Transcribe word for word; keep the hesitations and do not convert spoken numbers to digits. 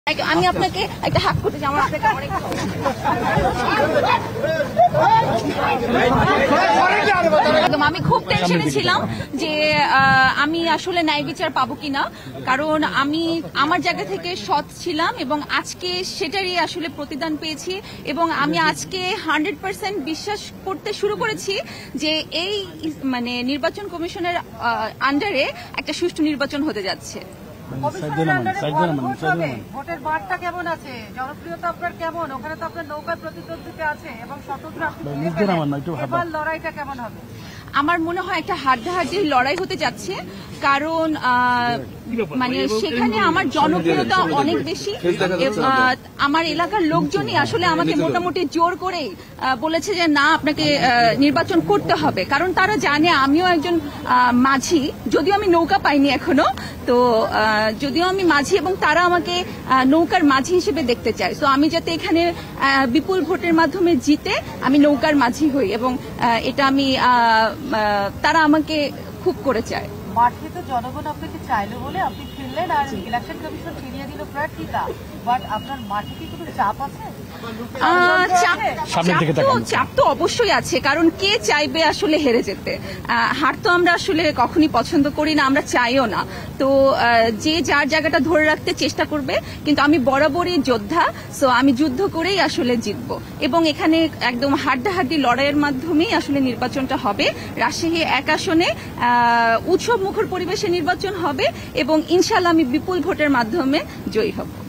আমি আপনাকে একটা হাত করতে চাই। আমার আপনাকে অনেক আমি খুব টেনশনে ছিলাম যে আমি আসলে ন্যায় বিচার পাবো কিনা, কারণ আমি আমার জায়গা থেকে সৎ ছিলাম এবং আজকে সেটারই আসলে প্রতিদান পেয়েছি এবং আমি আজকে হান্ড্রেড পার্সেন্ট বিশ্বাস করতে শুরু করেছি যে এই মানে নির্বাচন কমিশনের আন্ডারে একটা সুষ্ঠু নির্বাচন হতে যাচ্ছে। ভোটের বার্তা কেমন আছে, জনপ্রিয়তা আপনার কেমন? ওখানে তো আপনার নৌকার প্রতিদ্বন্দ্বিতা আছে এবং স্বতন্ত্র এবার লড়াইটা কেমন হবে? আমার মনে হয় একটা হাড্ডাহাড্ডি লড়াই হতে যাচ্ছে, কারণ মানে সেখানে আমার জনপ্রিয়তা অনেক বেশি। আমার এলাকার লোকজনই আসলে আমাকে মোটামুটি জোর করেই বলেছে যে না, আপনাকে নির্বাচন করতে হবে, কারণ তারা জানে আমিও একজন মাঝি, যদিও আমি নৌকা পাইনি এখনো, তো যদিও আমি মাঝি এবং তারা আমাকে নৌকার মাঝি হিসেবে দেখতে চায়। তো আমি যাতে এখানে বিপুল ভোটের মাধ্যমে জিতে আমি নৌকার মাঝি হই এবং এটা আমি তারা আমাকে খুব করে চায়। মাঠে তো জনগণ আপনাকে চাইলো বলে আপনি ফিরলেন আর ইলেকশন কমিশন ফিরিয়ে দিল প্রার্থীটা, বাট আপনার মাঠে কি কোনো চাপ আছে? চাপ তো অবশ্যই আছে, কারণ কে চাইবে আসলে হেরে যেতে? হার তো আমরা আসলে কখনই পছন্দ করি না, আমরা চাইও না। তো যে যার জায়গাটা ধরে রাখতে চেষ্টা করবে, কিন্তু আমি বরাবরই যোদ্ধা, সো আমি যুদ্ধ করেই আসলে জিতব এবং এখানে একদম হাড্ডাহাড্ডি লড়াইয়ের মাধ্যমেই আসলে নির্বাচনটা হবে। রাজশাহী এক আসনে উৎসব মুখর পরিবেশে নির্বাচন হবে এবং ইনশাল্লাহ আমি বিপুল ভোটের মাধ্যমে জয়ী হব।